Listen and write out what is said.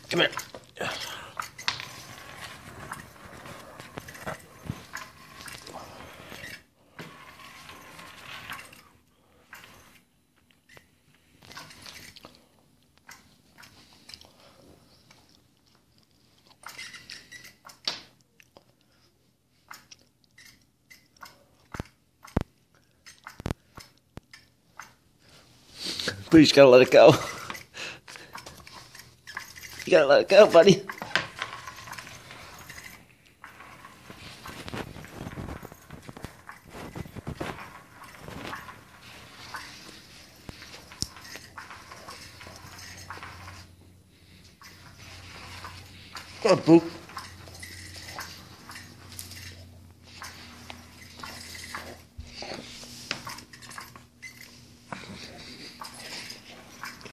Come here. But you just gotta let it go. You gotta let it go, buddy. Come on, Boop.